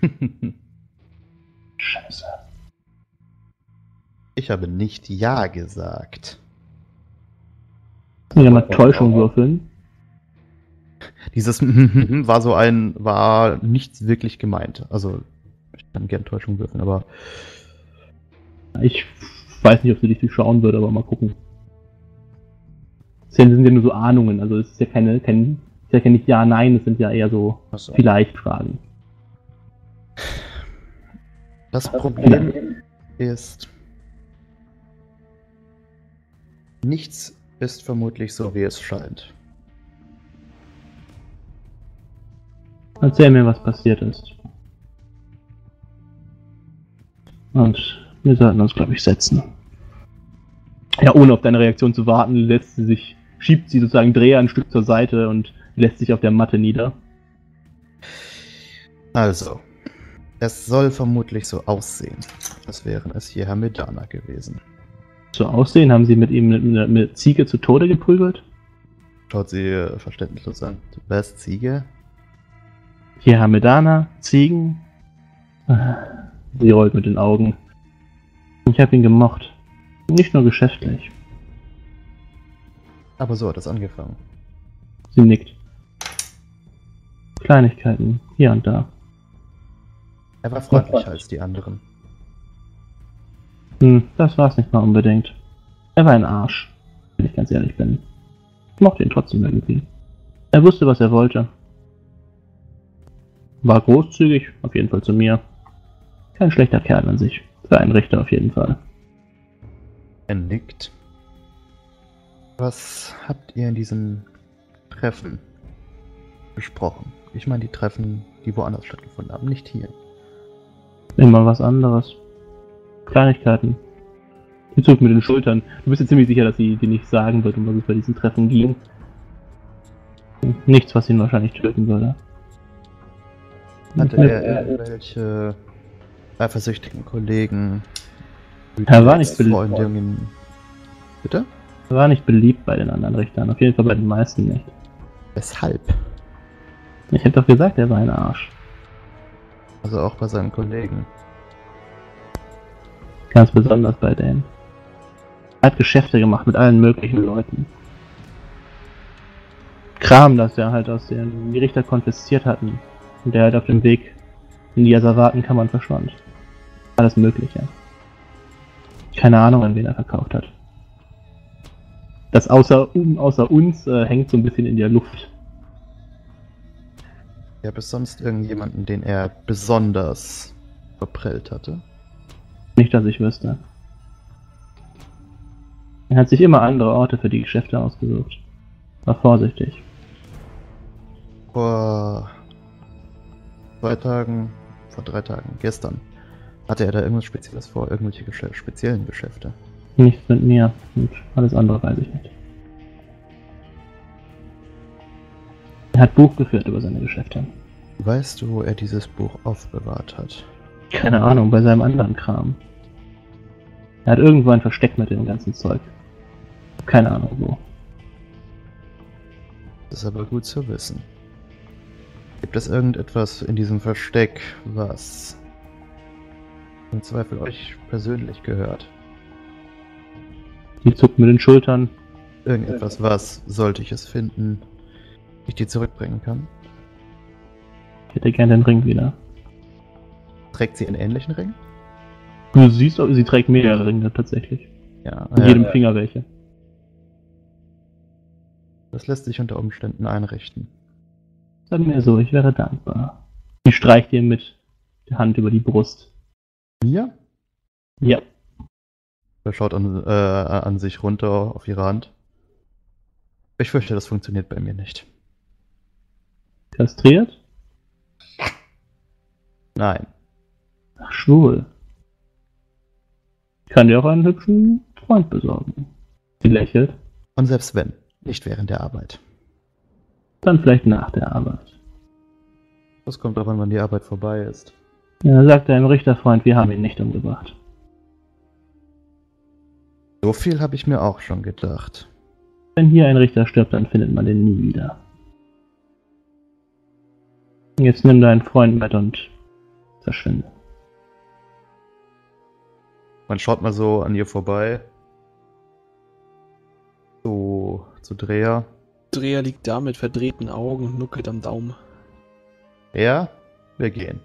Scheiße. Ich habe nicht Ja gesagt. Ja, mal Täuschung würfeln. Dieses war nichts wirklich gemeint. Also, ich kann gern Täuschung würfeln, aber Ich weiß nicht, ob sie dich durchschauen würde, aber mal gucken. Das sind ja nur so Ahnungen, also es ist ja nicht Ja, Nein, es sind ja eher so Achso. vielleicht Fragen. Das Problem ist, nichts ist vermutlich so, wie es scheint. Erzähl mir, was passiert ist. Und wir sollten uns, glaube ich, setzen. Ja, ohne auf deine Reaktion zu warten, schiebt sie sozusagen Dreher ein Stück zur Seite und lässt sich auf der Matte nieder. Also, es soll vermutlich so aussehen, als wären es hier Herr Medana gewesen. So aussehen, haben sie mit ihm eine Ziege zu Tode geprügelt? Schaut sie verständnislos an. Was, Ziege? Hier Hamedana, Ziegen. Sie rollt mit den Augen. Ich habe ihn gemocht. Nicht nur geschäftlich. Aber so hat es angefangen. Sie nickt. Kleinigkeiten, hier und da. Er war freundlicher als die anderen. Das war's nicht mal unbedingt. Er war ein Arsch, wenn ich ganz ehrlich bin. Ich mochte ihn trotzdem irgendwie. Er wusste, was er wollte. War großzügig, auf jeden Fall zu mir. Kein schlechter Kerl an sich. Für einen Richter auf jeden Fall. Er nickt. Was habt ihr in diesen Treffen besprochen? Ich meine die Treffen, die woanders stattgefunden haben, nicht hier. Immer was anderes. Kleinigkeiten. Sie zuckt mit den Schultern. Du bist dir ziemlich sicher, dass sie dir nicht sagen wird, um was es bei diesen Treffen ging. Nichts, was ihn wahrscheinlich töten würde. Hatte er irgendwelche eifersüchtigen Kollegen? Er war nicht beliebt. Freundinnen? Bitte? Er war nicht beliebt bei den anderen Richtern. Auf jeden Fall bei den meisten nicht. Weshalb? Ich hätte doch gesagt, er war ein Arsch. Also auch bei seinen Kollegen. Ganz besonders bei denen. Er hat Geschäfte gemacht mit allen möglichen Leuten. Kram, das er halt aus den die Richter konfisziert hatten. Und der halt auf dem Weg in die Asservatenkammern verschwand. Alles Mögliche. Keine Ahnung, an wen er verkauft hat. Das außer uns hängt so ein bisschen in der Luft. Gab es sonst irgendjemanden, den er besonders verprellt hatte? Nicht, dass ich wüsste. Er hat sich immer andere Orte für die Geschäfte ausgesucht. War vorsichtig. Vor 3 Tagen, gestern, hatte er da irgendwas Spezielles vor, irgendwelche speziellen Geschäfte? Nichts mit mir und alles andere weiß ich nicht. Er hat Buch geführt über seine Geschäfte. Weißt du, wo er dieses Buch aufbewahrt hat? Keine Ahnung, bei seinem anderen Kram. Er hat irgendwo ein Versteck mit dem ganzen Zeug. Keine Ahnung wo. Das ist aber gut zu wissen. Gibt es irgendetwas in diesem Versteck, was im Zweifel euch persönlich gehört? Die zuckt mit den Schultern. Irgendetwas, was, sollte ich es finden, ich dir zurückbringen kann? Ich hätte gern den Ring wieder. Trägt sie einen ähnlichen Ring? Du siehst, sie trägt mehrere Ringe tatsächlich. Ja. In jedem Finger welche. Das lässt sich unter Umständen einrichten. Sag mir so, ich wäre dankbar. Sie streicht dir mit der Hand über die Brust. Mir? Ja. Er schaut an sich runter auf ihre Hand. Ich fürchte, das funktioniert bei mir nicht. Kastriert? Nein. Ach, schwul. Ich kann dir auch einen hübschen Freund besorgen. Sie lächelt. Und selbst wenn, nicht während der Arbeit. Dann vielleicht nach der Arbeit. Das kommt darauf an, wann die Arbeit vorbei ist. Ja, sagt deinem Richterfreund, wir haben ihn nicht umgebracht. So viel habe ich mir auch schon gedacht. Wenn hier ein Richter stirbt, dann findet man den nie wieder. Jetzt nimm deinen Freund mit und verschwinde. Man schaut mal so an ihr vorbei. Zu Dreher. Dreher liegt da mit verdrehten Augen und nuckelt am Daumen. Ja, wir gehen.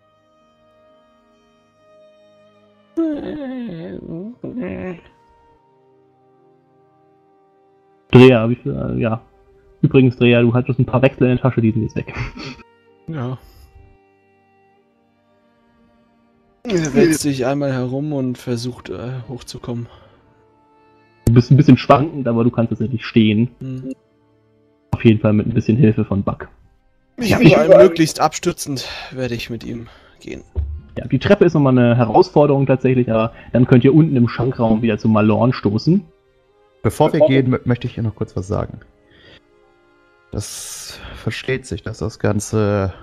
Dreher, wie viel, ja. Übrigens, Dreher, du hattest ein paar Wechsel in der Tasche, die sind jetzt weg. Ja. Er wälzt sich einmal herum und versucht hochzukommen. Du bist ein bisschen schwankend, aber du kannst tatsächlich stehen. Hm. Auf jeden Fall mit ein bisschen Hilfe von Buck. Überall möglichst abstützend werde ich mit ihm gehen. Ja, die Treppe ist nochmal eine Herausforderung tatsächlich, aber dann könnt ihr unten im Schankraum wieder zum Malorn stoßen. Bevor wir gehen, möchte ich hier noch kurz was sagen. Das versteht sich, dass das Ganze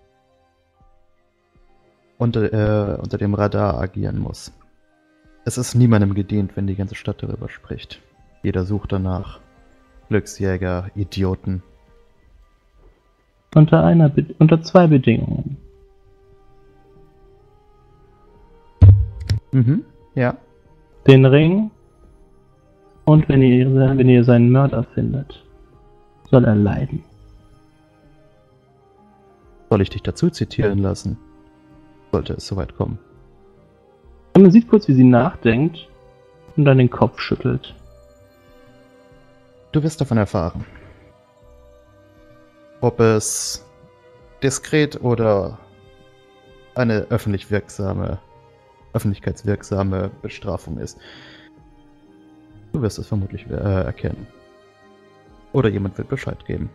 unter dem Radar agieren muss. Es ist niemandem gedient, wenn die ganze Stadt darüber spricht. Jeder sucht danach. Glücksjäger, Idioten. Unter zwei Bedingungen. Mhm, ja. Den Ring und wenn ihr seinen Mörder findet, soll er leiden. Soll ich dich dazu zitieren lassen? Sollte es soweit kommen. Und man sieht kurz, wie sie nachdenkt und dann den Kopf schüttelt. Du wirst davon erfahren. Ob es diskret oder eine öffentlichkeitswirksame Bestrafung ist. Du wirst es vermutlich erkennen. Oder jemand wird Bescheid geben.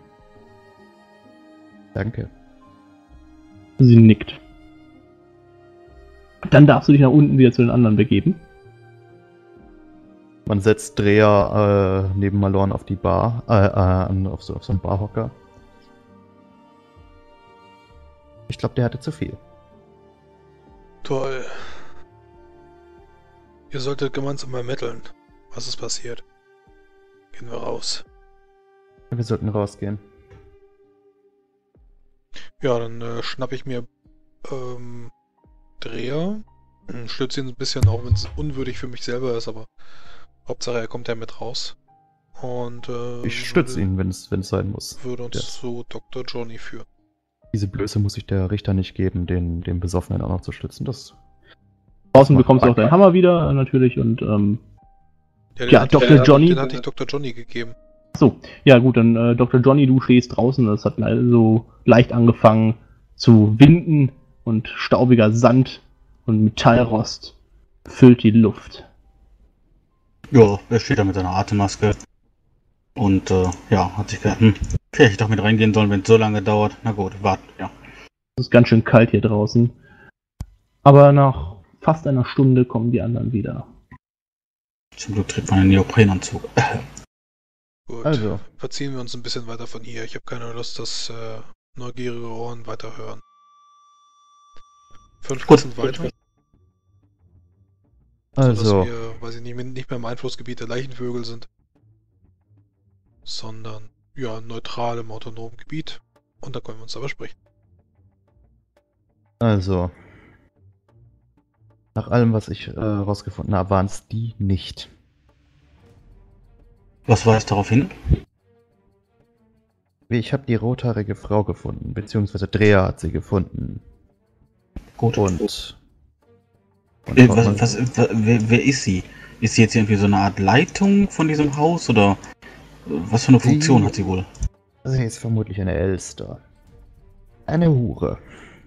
Danke. Sie nickt. Dann darfst du dich nach unten wieder zu den anderen begeben. Man setzt Dreher neben Malorn auf die Bar, auf so einen Barhocker. Ich glaube, der hatte zu viel. Toll. Ihr solltet gemeinsam ermitteln. Was ist passiert? Gehen wir raus. Wir sollten rausgehen. Ja, dann schnapp ich mir Dreher. Stütze ihn ein bisschen, auch wenn es unwürdig für mich selber ist, aber Hauptsache er kommt ja mit raus. Und Ich stütze ihn, wenn es sein muss. Würde uns zu Dr. Johnny führen. Diese Blöße muss sich der Richter nicht geben, den Besoffenen auch noch zu stützen. Draußen bekommst du auch deinen Hammer wieder, natürlich, und ja, Dr. Johnny. Den hatte ich Dr. Johnny gegeben. So, ja gut, dann Dr. Johnny, du stehst draußen, das hat so leicht angefangen zu winden und staubiger Sand und Metallrost füllt die Luft. Ja, er steht da mit seiner Atemmaske und ja, hat sich gedacht, vielleicht doch mit reingehen sollen, wenn es so lange dauert. Na gut, warten, ja. Es ist ganz schön kalt hier draußen. Aber nach fast einer Stunde kommen die anderen wieder. Zum Glück trägt man einen Neoprenanzug. Gut, Also. verziehen wir uns ein bisschen weiter von hier. Ich habe keine Lust, dass neugierige Ohren weiterhören. 5 Prozent weiter. Also. Dass wir, weiß ich nicht mehr im Einflussgebiet der Leichenvögel sind. Sondern, ja, neutral im autonomen Gebiet. Und da können wir uns aber sprechen. Also. Nach allem, was ich rausgefunden habe, waren es die nicht. Was weist darauf hin? Ich habe die rothaarige Frau gefunden, beziehungsweise Dreher hat sie gefunden. Gut. Und wer ist sie? Ist sie jetzt irgendwie so eine Art Leitung von diesem Haus oder was für eine Funktion hat sie wohl? sie ist vermutlich eine Elster. Eine Hure.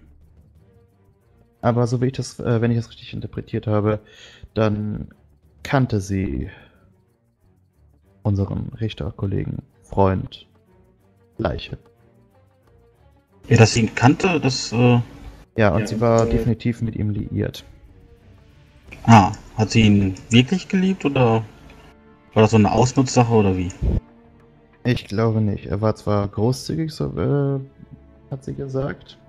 Aber so wie ich das, wenn ich das richtig interpretiert habe, dann kannte sie unseren Richterkollegen, Freund, Leiche. Ja, dass sie ihn kannte, das... Ja, und sie war definitiv mit ihm liiert. Hat sie ihn wirklich geliebt oder war das so eine Ausnutzsache oder wie? Ich glaube nicht. Er war zwar großzügig, so hat sie gesagt,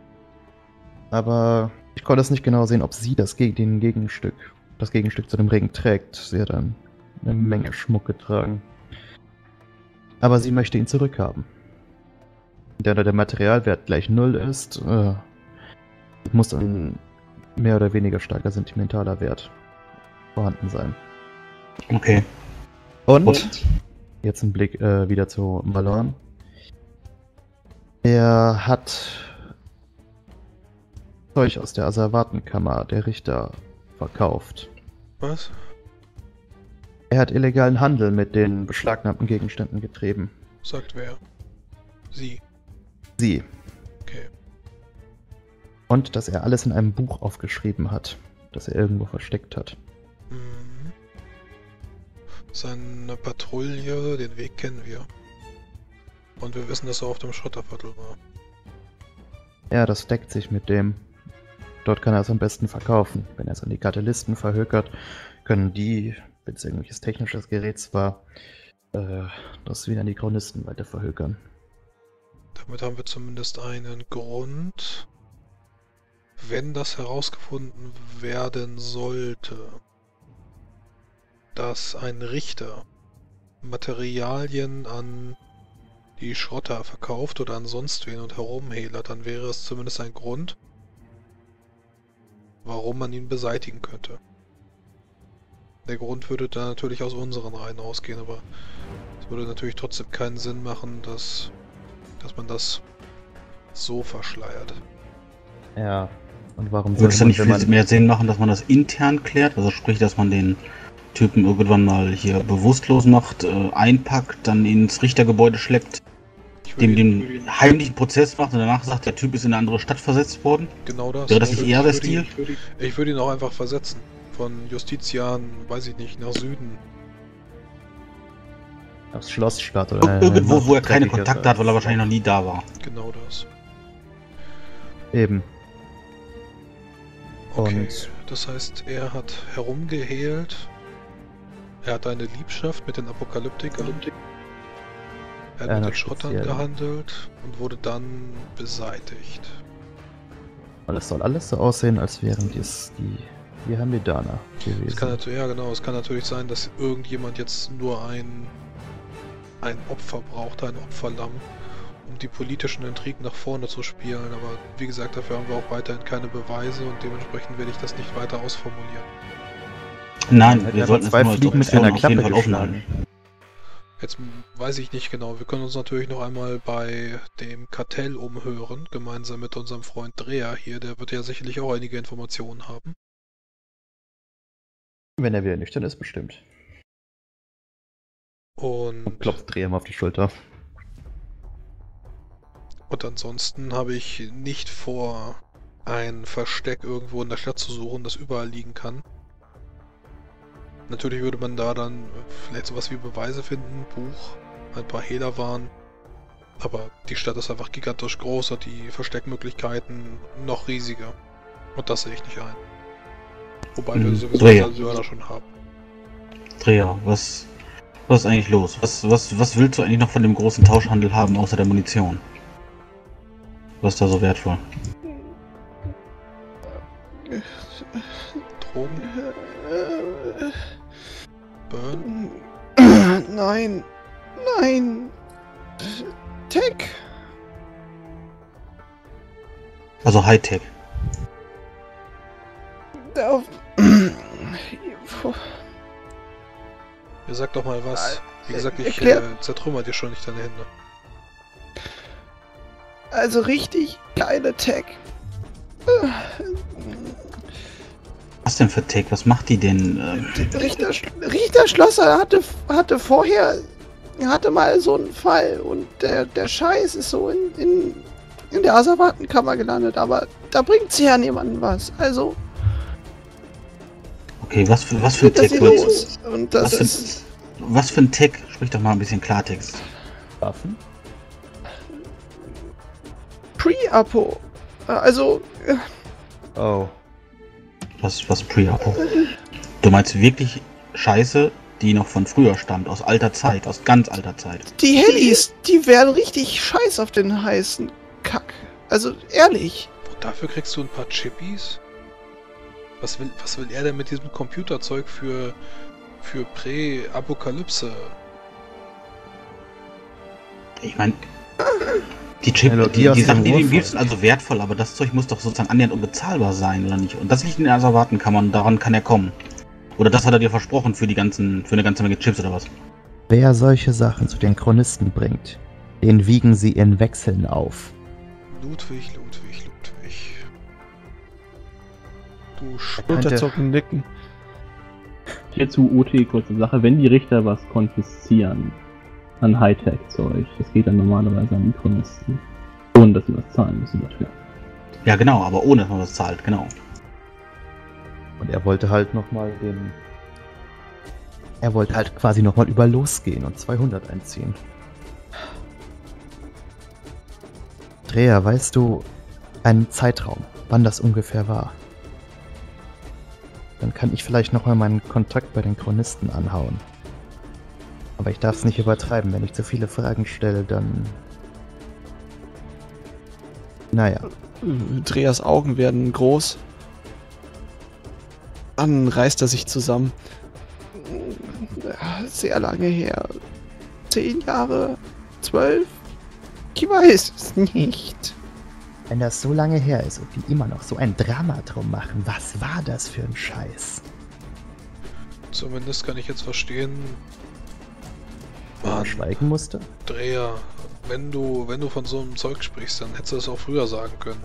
aber ich konnte es nicht genau sehen, ob sie das Gegenstück zu dem Ring trägt. Sie hat dann eine Menge Schmuck getragen. Aber sie möchte ihn zurückhaben. Da der Materialwert gleich 0 ist, Muss ein mehr oder weniger starker sentimentaler Wert vorhanden sein. Okay. Und jetzt ein Blick wieder zu Malorn. Er hat Zeug aus der Asservatenkammer der Richter verkauft. Was? Er hat illegalen Handel mit den beschlagnahmten Gegenständen getrieben. Sagt wer? Sie. Sie. Okay. Und dass er alles in einem Buch aufgeschrieben hat, das er irgendwo versteckt hat. Mhm. Seine Patrouille, den Weg kennen wir. Und wir wissen, dass er auf dem Schotterviertel war. Ja, das deckt sich mit dem. Dort kann er es am besten verkaufen. Wenn er es an die Kartellisten verhökert, können die, wenn es irgendwelches technisches Geräts war, das wieder an die Chronisten weiter verhökern. Damit haben wir zumindest einen Grund, wenn das herausgefunden werden sollte, dass ein Richter Materialien an die Schrotter verkauft oder an sonst wen und herumhedert, dann wäre es zumindest ein Grund, warum man ihn beseitigen könnte. Der Grund würde da natürlich aus unseren Reihen ausgehen, aber es würde natürlich trotzdem keinen Sinn machen, dass man das so verschleiert. Ja, und warum Würde es dann nicht wenn viel mehr Sinn machen, dass man das intern klärt? Also sprich, dass man den Typen irgendwann mal hier bewusstlos macht, einpackt, dann ins Richtergebäude schleppt, den heimlichen Prozess macht und danach sagt, der Typ ist in eine andere Stadt versetzt worden? Genau das. Wäre das nicht eher der Stil? Ich würde ihn auch einfach versetzen. Von Justitian, weiß ich nicht, nach Süden. aufs Schlossstadt oder Irgendwo, wo er keine dreckiger Kontakte hat, weil er wahrscheinlich noch nie da war. Genau das. Eben. Okay, Und das heißt, er hat herumgehehlt. Er hat eine Liebschaft mit den Apokalyptikern. Er hat mit den Schrottern speziell. gehandelt und wurde dann beseitigt. und es soll alles so aussehen, als wären dies die Hamidaner gewesen. Es kann natürlich, ja genau, es kann natürlich sein, dass irgendjemand jetzt nur ein Opfer braucht, ein Opferlamm, um die politischen Intrigen nach vorne zu spielen. Aber wie gesagt, dafür haben wir auch weiterhin keine Beweise und dementsprechend werde ich das nicht weiter ausformulieren. Nein, wir Ja, sollten es zwei nur als Fliegen mit Option einer auf jeden Klappe Fall geschlagen. aufladen. Jetzt weiß ich nicht genau. Wir können uns natürlich noch einmal bei dem Kartell umhören, gemeinsam mit unserem Freund Dreher hier. Der wird ja sicherlich auch einige Informationen haben. Wenn er wieder nüchtern ist, bestimmt. Und klopft Dreher auf die Schulter. Und ansonsten habe ich nicht vor, ein Versteck irgendwo in der Stadt zu suchen, das überall liegen kann. Natürlich würde man da dann vielleicht sowas wie Beweise finden, Buch, ein paar Hehlerwaren. Aber die Stadt ist einfach gigantisch groß und die Versteckmöglichkeiten noch riesiger. Und das sehe ich nicht ein. Wobei wir sowieso einen Mörder schon haben. Dreher, was ist eigentlich los? Was willst du eigentlich noch von dem großen Tauschhandel haben, außer der Munition? Was ist da so wertvoll? Drogen? Burn? Nein. Nein. Tech. Also Hightech. Ihr sagt doch mal was. Wie gesagt, ich zertrümmer dir schon nicht deine Hände. Also richtig geile Tech. Was denn für Tech? Was macht die denn? Richter Schlosser hatte vorher mal so einen Fall und der Scheiß ist so in der Asservatenkammer gelandet, aber da bringt sie ja niemandem was. Also. Okay, was für ein Tech willst du? Und das was für ein Tech? Sprich doch mal ein bisschen Klartext. Waffen? Pre-Apo. Also. Oh. Was Pre-Apo? Du meinst wirklich Scheiße, die noch von früher stammt, aus alter Zeit, aus ganz alter Zeit. Die Hellis, die werden richtig scheiß auf den heißen Kack. Also ehrlich. Und dafür kriegst du ein paar Chippies? Was will er denn mit diesem Computerzeug für Ich meine, Die Sachen, die du ihm gibst, sind also wertvoll, aber das Zeug muss doch sozusagen annähernd unbezahlbar sein, oder nicht? Und das liegt in der Asservatenkammer, daran kann er kommen. Oder das hat er dir versprochen für eine ganze Menge Chips oder was? Wer solche Sachen zu den Chronisten bringt, den wiegen sie in Wechseln auf. Ludwig. Du Unterzucken, nicken. Hierzu OT, kurze Sache, wenn die Richter was konfiszieren an Hightech-Zeug, das geht dann normalerweise an die Chronisten. Ohne dass sie was zahlen müssen dafür. Ja genau, aber ohne dass man das zahlt, genau. Und er wollte halt quasi nochmal über losgehen und 200 einziehen. Dreher, weißt du einen Zeitraum, wann das ungefähr war? Dann kann ich vielleicht nochmal meinen Kontakt bei den Chronisten anhauen. Aber ich darf es nicht übertreiben, wenn ich zu viele Fragen stelle, dann... Naja. Dreas Augen werden groß. Dann reißt er sich zusammen. Sehr lange her. 10 Jahre? 12? Ich weiß es nicht. Wenn das so lange her ist und die immer noch so ein Drama drum machen, was war das für ein Scheiß? Zumindest kann ich jetzt verstehen, Schweigen musste? Dreher, wenn du von so einem Zeug sprichst, dann hättest du es auch früher sagen können.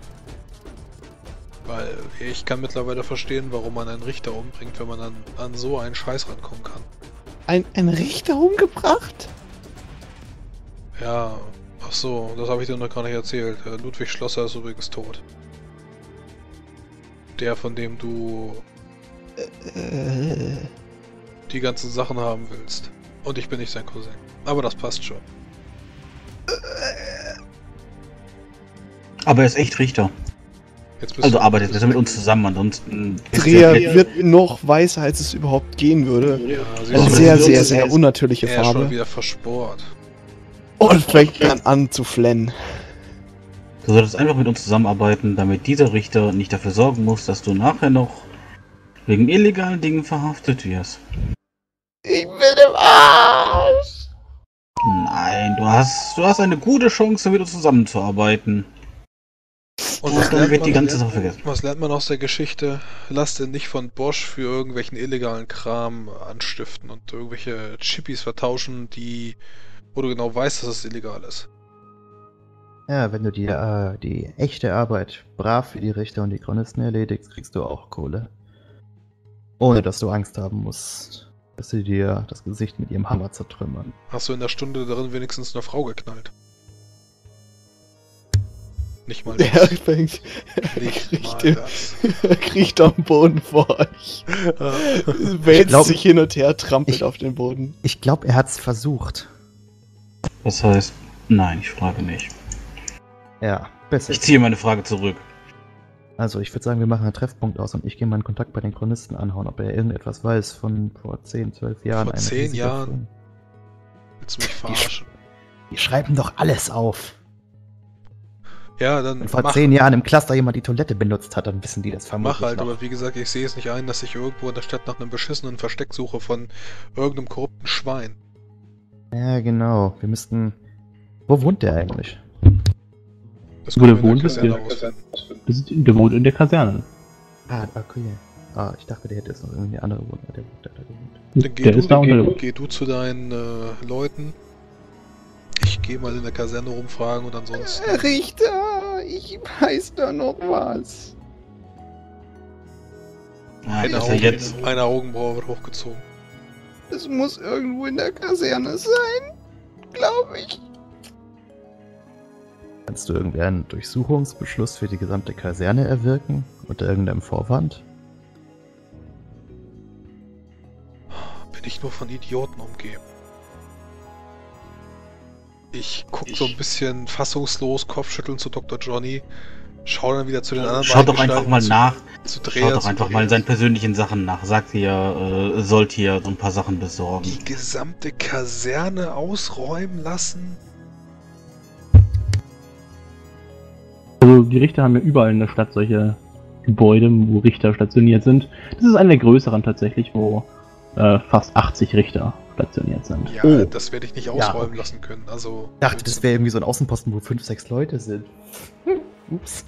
Weil ich kann mittlerweile verstehen, warum man einen Richter umbringt, wenn man dann an so einen Scheiß rankommen kann. Ein Richter umgebracht? Ja, ach so, das habe ich dir noch gar nicht erzählt. Ludwig Schlosser ist übrigens tot. Der, von dem du die ganzen Sachen haben willst. Und ich bin nicht sein Cousin. Aber das passt schon. Aber er ist echt Richter. Also arbeitet er mit uns zusammen, ansonsten... Dreher wird noch weißer, als es überhaupt gehen würde. Ja, Eine sehr unnatürliche er ist Farbe. schon wieder versport. Und fängt dann an zu flennen. Du solltest einfach mit uns zusammenarbeiten, damit dieser Richter nicht dafür sorgen muss, dass du nachher noch wegen illegalen Dingen verhaftet wirst. Ich bin im Arsch! Nein, du hast eine gute Chance, mit uns zusammenzuarbeiten. Und was lernt man aus der Geschichte? Lass dir nicht von Bosch für irgendwelchen illegalen Kram anstiften und irgendwelche Chippies vertauschen, wo du genau weißt, dass es illegal ist. Ja, wenn du die echte Arbeit brav für die Richter und die Chronisten erledigst, kriegst du auch Kohle. Ohne dass du Angst haben musst, dass sie dir das Gesicht mit ihrem Hammer zertrümmern. Hast du in der Stunde darin wenigstens eine Frau geknallt? Nicht mal das. Er kriecht am Boden vor euch. Wälzt sich hin und her, trampelt auf den Boden. Ich glaube, er hat's versucht. Das heißt, nein, ich frage nicht. Ja, besser. Ich ziehe meine Frage zurück. Also, ich würde sagen, wir machen einen Treffpunkt aus und ich gehe meinen Kontakt bei den Chronisten anhauen, ob er irgendetwas weiß von vor 10, 12 Jahren. Vor 10 Jahren? Willst du mich verarschen? Die schreiben doch alles auf. Ja, dann wenn vor 10 Jahren im Cluster jemand die Toilette benutzt hat, dann wissen die das vermutlich Mach halt, noch. aber wie gesagt, ich sehe es nicht ein, dass ich irgendwo in der Stadt nach einem beschissenen Versteck suche von irgendeinem korrupten Schwein. Ja, genau. Wir müssten... Wo wohnt der eigentlich? Wo der wohnt, ist der wohnt in der Kaserne. Ah, okay. Ah, ich dachte, der hätte jetzt noch irgendwie eine andere Wohnung. Der wohnt da gewohnt. Dann geh du zu deinen Leuten. Ich gehe mal in der Kaserne rumfragen und ansonsten... Richter, ich weiß da noch was. Eine Augenbraue wird hochgezogen. Es muss irgendwo in der Kaserne sein, glaube ich. Kannst du irgendeinen Durchsuchungsbeschluss für die gesamte Kaserne erwirken? Unter irgendeinem Vorwand? Bin ich nur von Idioten umgeben. Ich guck so ein bisschen fassungslos, Kopfschütteln zu Dr. Johnny, schau dann wieder zu den anderen. Schaut doch einfach mal nach. Schaut doch einfach mal in seinen persönlichen Sachen nach. Sagt ihr, sollt hier so ein paar Sachen besorgen. Die gesamte Kaserne ausräumen lassen? Also die Richter haben ja überall in der Stadt solche Gebäude, wo Richter stationiert sind. Das ist einer der größeren tatsächlich, wo fast 80 Richter stationiert sind. Ja, Oh. das werde ich nicht Ja, ausräumen okay. lassen können. Also, Ich dachte, das wäre irgendwie so ein Außenposten, wo 5, 6 Leute sind. Ups.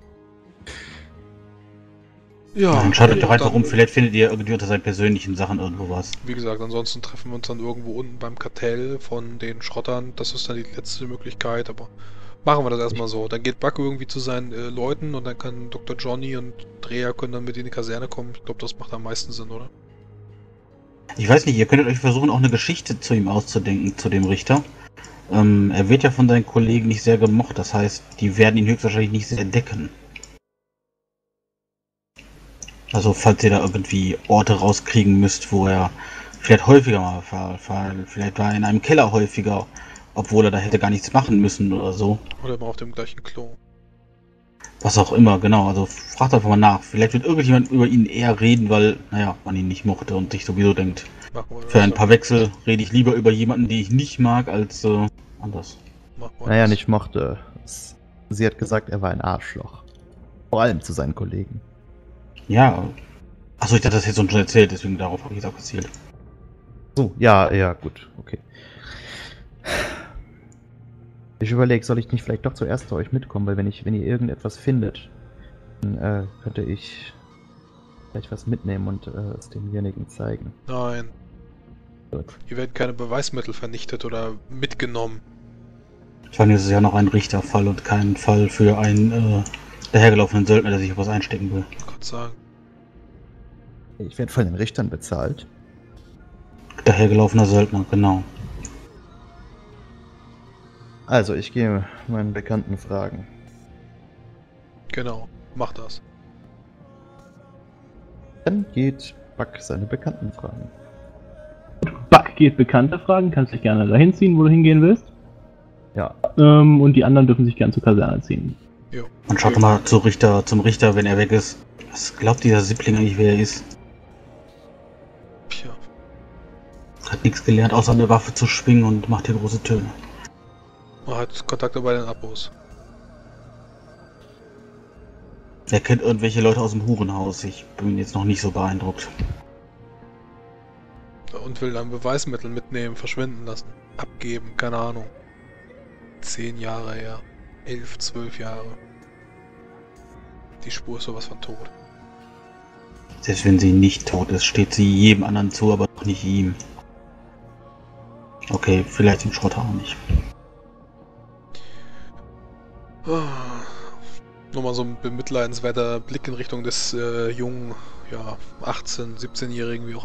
ja, Dann schaut euch doch einfach dann, um, vielleicht findet ihr irgendwie unter seinen persönlichen Sachen irgendwo was. Wie gesagt, ansonsten treffen wir uns dann irgendwo unten beim Kartell von den Schrottern. Das ist dann die letzte Möglichkeit, aber machen wir das erstmal so. Dann geht Buck irgendwie zu seinen Leuten und dann kann Dr. Johnny und Dreher können dann mit in die Kaserne kommen. Ich glaube, das macht am meisten Sinn, oder? Ich weiß nicht, ihr könntet euch versuchen, auch eine Geschichte zu ihm auszudenken, zu dem Richter. Er wird ja von seinen Kollegen nicht sehr gemocht, das heißt, die werden ihn höchstwahrscheinlich nicht sehr decken. Also falls ihr da irgendwie Orte rauskriegen müsst, wo er vielleicht häufiger mal vielleicht war er in einem Keller häufiger, obwohl er da hätte gar nichts machen müssen oder so. Oder immer auf dem gleichen Klo. Was auch immer, genau. Also fragt einfach mal nach. Vielleicht wird irgendjemand über ihn eher reden, weil, naja, man ihn nicht mochte und sich sowieso denkt, Machen wir für das ein so. paar Wechsel rede ich lieber über jemanden, den ich nicht mag, als anders. Machen wir Naja, das. nicht mochte. Sie hat gesagt, er war ein Arschloch. Vor allem zu seinen Kollegen. Ja. Achso, ich dachte, das hätte schon erzählt, deswegen darauf habe ich es auch gezielt. So, ja, gut, okay. Ich überlege, soll ich nicht vielleicht doch zuerst zu euch mitkommen, weil wenn ihr irgendetwas findet, dann könnte ich vielleicht was mitnehmen und es demjenigen zeigen. Nein, Gut. hier werden keine Beweismittel vernichtet oder mitgenommen. Vor allem ist es ja noch ein Richterfall und kein Fall für einen dahergelaufenen Söldner, der sich auf was einstecken will. Gott sagen. Ich werde von den Richtern bezahlt. Dahergelaufener Söldner, genau. Also, ich gehe meinen Bekannten fragen. Genau, mach das. Dann geht Buck seine Bekannten fragen. Buck geht Bekannte fragen, kannst dich gerne dahin ziehen, wo du hingehen willst. Ja, Und die anderen dürfen sich gerne zur Kaserne ziehen. Jo. Und schaut doch mal zum Richter, wenn er weg ist. Was glaubt dieser Siebling eigentlich, wer er ist? Tja, Hat nichts gelernt, außer eine Waffe zu schwingen und macht hier große Töne. man hat Kontakte bei den Abos. Er kennt irgendwelche Leute aus dem Hurenhaus. Ich bin jetzt noch nicht so beeindruckt. Und will dann Beweismittel mitnehmen, verschwinden lassen. Abgeben, keine Ahnung. 10 Jahre her. 11, 12 Jahre. Die Spur ist sowas von tot. Selbst wenn sie nicht tot ist, steht sie jedem anderen zu, aber doch nicht ihm. Okay, vielleicht dem Schrotter auch nicht. Nur mal so ein bemitleidenswerter Blick in Richtung des jungen, ja, 18-, 17-Jährigen, wie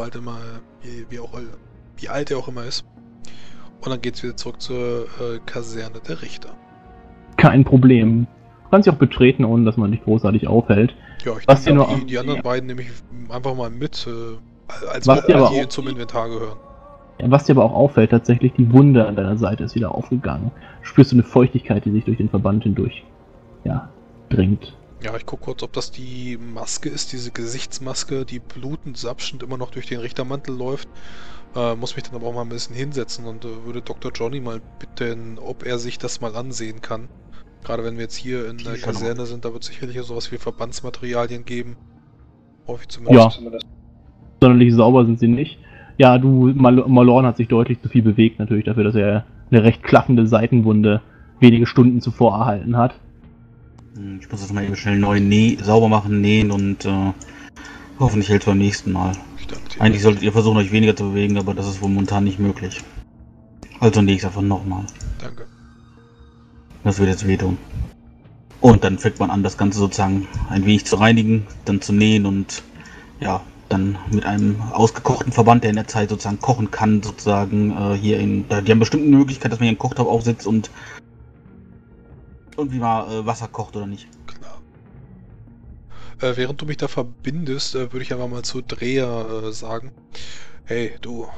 alt er auch immer ist. Und dann geht's wieder zurück zur Kaserne der Richter. Kein Problem. Du kannst sie auch betreten, ohne dass man dich großartig aufhält. Ja, ich Was nehme dir nur- die anderen beiden nehme ich einfach mal mit, als Was ob dir aber die auch- zum Inventar gehören. Ja, was dir aber auch auffällt, tatsächlich, die Wunde an deiner Seite ist wieder aufgegangen. Spürst du eine Feuchtigkeit, die sich durch den Verband hindurch, ja, dringt. Ja, ich gucke kurz, ob das die Maske ist, diese Gesichtsmaske, die blutend sapschend immer noch durch den Richtermantel läuft. Muss mich dann aber auch mal ein bisschen hinsetzen und würde Dr. Johnny mal bitten, ob er sich das mal ansehen kann. Gerade wenn wir jetzt hier in der Die kann er Kaserne sind, da wird sicherlich sowas wie Verbandsmaterialien geben. Hoffe ich Ja, zumindest. sonderlich sauber sind sie nicht. Ja, Malorn hat sich deutlich zu viel bewegt, natürlich dafür, dass er eine recht klaffende Seitenwunde wenige Stunden zuvor erhalten hat. Ich muss das mal eben schnell neu sauber machen, nähen und hoffentlich hält es beim nächsten Mal. Ich danke dir. Eigentlich solltet ihr versuchen, euch weniger zu bewegen, aber das ist wohl momentan nicht möglich. Also nähe ich es einfach nochmal. Danke. Das wird jetzt wehtun. Und dann fängt man an, das Ganze sozusagen ein wenig zu reinigen, dann zu nähen und ja, dann mit einem ausgekochten Verband, der in der Zeit sozusagen kochen kann, sozusagen die haben bestimmt eine Möglichkeit, dass man hier einen Kochtopf aufsetzt und irgendwie mal Wasser kocht oder nicht. Klar. Während du mich da verbindest, würde ich einfach mal zu Dreher sagen. Hey, du,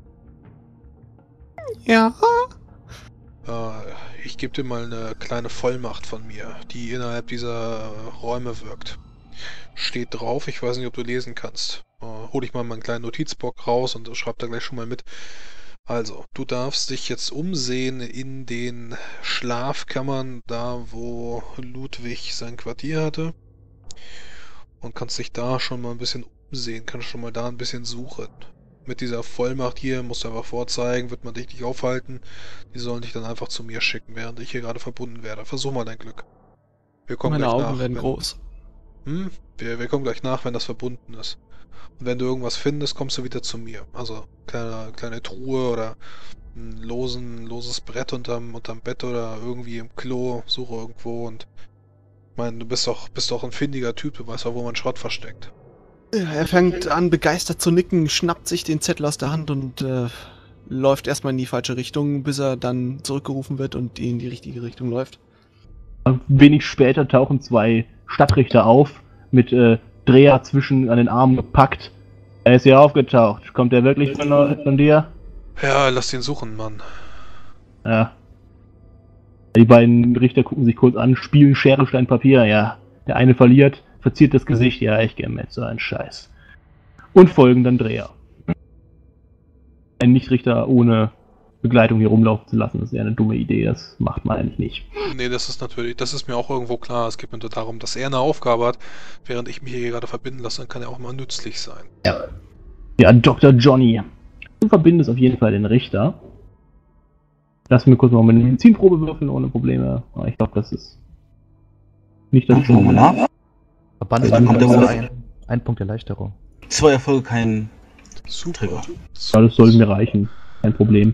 Ja? ich gebe dir mal eine kleine Vollmacht von mir, die innerhalb dieser Räume wirkt. Steht drauf, ich weiß nicht, ob du lesen kannst. Hol ich mal meinen kleinen Notizblock raus und schreib da gleich schon mal mit. Also, du darfst dich jetzt umsehen in den Schlafkammern, da wo Ludwig sein Quartier hatte. Und kannst dich da schon mal ein bisschen umsehen, kannst schon mal da ein bisschen suchen. mit dieser Vollmacht hier, musst du einfach vorzeigen, wird man dich nicht aufhalten. Die sollen dich dann einfach zu mir schicken, während ich hier gerade verbunden werde. Versuch mal dein Glück. Wir kommen Meine gleich Augen nach. werden groß. Wir kommen gleich nach, wenn das verbunden ist. Und wenn du irgendwas findest, kommst du wieder zu mir. Also kleine Truhe oder ein loses Brett unterm Bett oder irgendwie im Klo, suche irgendwo und ich meine, du bist doch ein findiger Typ, du weißt auch, wo man Schrott versteckt. Ja, er fängt an, begeistert zu nicken, schnappt sich den Zettel aus der Hand und läuft erstmal in die falsche Richtung, bis er dann zurückgerufen wird und in die richtige Richtung läuft. Wenig später tauchen 2 Stadtrichter auf, mit Dreher zwischen an den Armen gepackt. Er ist hier aufgetaucht. Kommt er wirklich von dir? Ja, lass ihn suchen, Mann. Ja. Die beiden Richter gucken sich kurz an, spielen Schere, Stein, Papier. Ja, der eine verliert, verzieht das Gesicht. Ja, ich gehe mit, so ein Scheiß. Und folgen dann Dreher. Ein Nichtrichter ohne Begleitung hier rumlaufen zu lassen, ist ja eine dumme Idee. Das macht man eigentlich nicht. Nee, das ist mir auch irgendwo klar. Es geht mir nur darum, dass er eine Aufgabe hat, während ich mich hier gerade verbinden lasse, dann kann er auch mal nützlich sein. Ja, Dr. Johnny. Du verbindest auf jeden Fall den Richter. Lass mir kurz noch mal eine Medizinprobe würfeln, ohne Probleme. Aber ich glaube, das ist nicht das Schauen wir mal nach. Verband Dann kommt der Wurf. ein Punkt Erleichterung. 2 Erfolge, kein Super. Trigger. Ja, das sollte mir reichen. Kein Problem.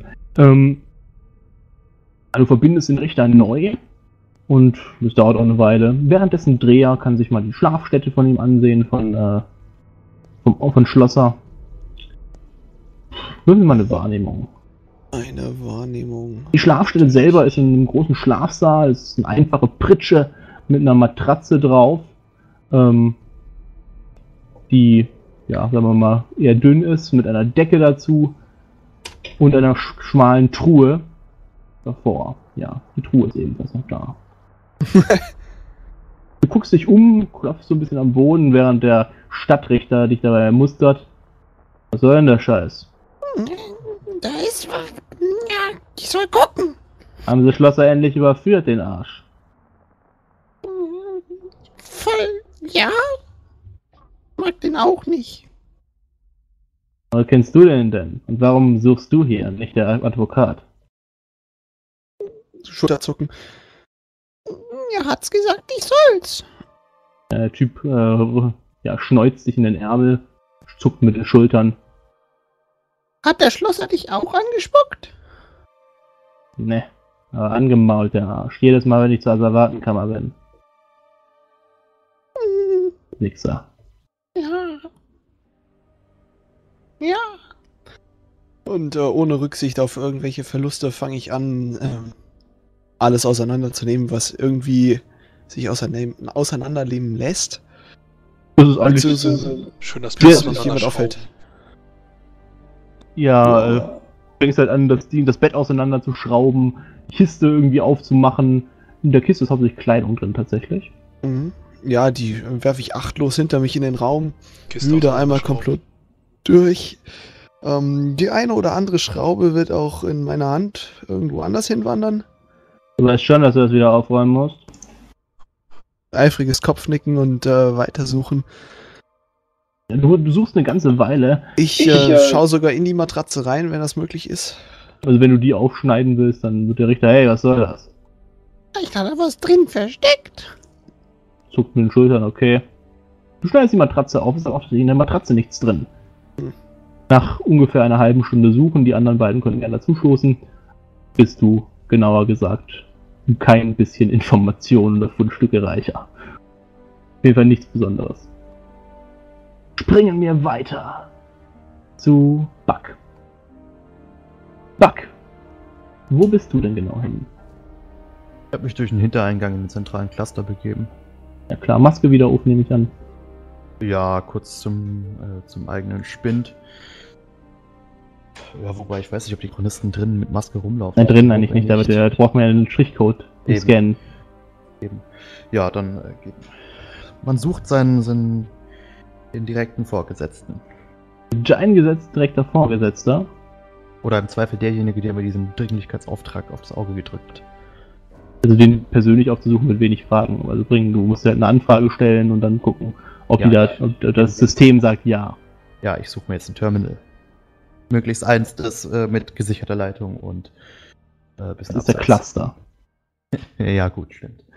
Du verbindest den Richter neu und das dauert auch eine Weile. Währenddessen Dreher kann sich mal die Schlafstätte von ihm ansehen, von Schlosser. Würfeln mal eine Wahrnehmung. Eine Wahrnehmung. Die Schlafstätte selber ist in einem großen Schlafsaal. Es ist eine einfache Pritsche mit einer Matratze drauf, die, ja, sagen wir mal, eher dünn ist, mit einer Decke dazu und einer schmalen Truhe davor. Ja, die Truhe ist ebenfalls noch da. Du guckst dich um, klopfst so ein bisschen am Boden, während der Stadtrichter dich dabei mustert. Was soll denn der Scheiß? Da ist was. Ja, ich soll gucken. Haben sie Schlosser endlich überführt, den Arsch? Voll, ja. Mag den auch nicht. Was kennst du den denn? Und warum suchst du hier, nicht der Advokat? Schulterzucken. Er hat's gesagt, ich soll's. Der Typ schneuzt sich in den Ärmel, zuckt mit den Schultern. Hat der Schlosser dich auch angespuckt? Ne, aber angemault der Arsch. Jedes Mal, wenn ich zur Asservatenkammer bin. Nixer. Ja. Ja. Und ohne Rücksicht auf irgendwelche Verluste fange ich an, alles auseinanderzunehmen, was irgendwie sich auseinandernehmen lässt. Das ist eigentlich Schön, dass Ja, das sich jemand aufhält. fängst halt an, das Bett auseinanderzuschrauben, Kiste irgendwie aufzumachen. In der Kiste ist hauptsächlich Kleidung drin tatsächlich. Mhm. Ja, die werfe ich achtlos hinter mich in den Raum, Kiste wühle auf einmal Schrauben. komplett durch. Die eine oder andere Schraube wird auch in meiner Hand irgendwo anders hinwandern. Du weißt schon, dass du das wieder aufräumen musst. Eifriges Kopfnicken und weitersuchen. Du suchst eine ganze Weile. Ich schaue sogar in die Matratze rein, wenn das möglich ist. Also wenn du die aufschneiden willst, dann wird der Richter, hey, was soll das? Ich hatte was drin versteckt. Zuckt mit den Schultern, okay. Du schneidest die Matratze auf, ist auch in der Matratze nichts drin. Nach ungefähr einer halben Stunde Suchen, die anderen beiden können gerne dazustoßen, bist du, genauer gesagt, kein bisschen Informationen oder Fundstücke reicher. Auf jeden Fall nichts Besonderes. Springen wir weiter zu Buck. Buck, wo bist du denn genau hin? Ich habe mich durch den Hintereingang in den zentralen Cluster begeben. Ja klar, Maske wieder auf, nehme ich an. Ja, kurz zum eigenen Spind. Ja, wobei ich weiß nicht, ob die Chronisten drinnen mit Maske rumlaufen. Nein, drin eigentlich nicht, da braucht man ja einen Strichcode zum Eben. Scannen. Eben. Ja, dann geht. Man sucht den direkten Vorgesetzten. Giant-Gesetz direkter Vorgesetzter. Oder im Zweifel derjenige, der mir diesen Dringlichkeitsauftrag aufs Auge gedrückt. Also den persönlich aufzusuchen mit wenig Fragen. Also du musst halt eine Anfrage stellen und dann gucken, ob Ja. ob das System sagt ja. Ja, ich suche mir jetzt ein Terminal. Möglichst eins, das mit gesicherter Leitung und Das ist der Cluster. Ja, gut, stimmt.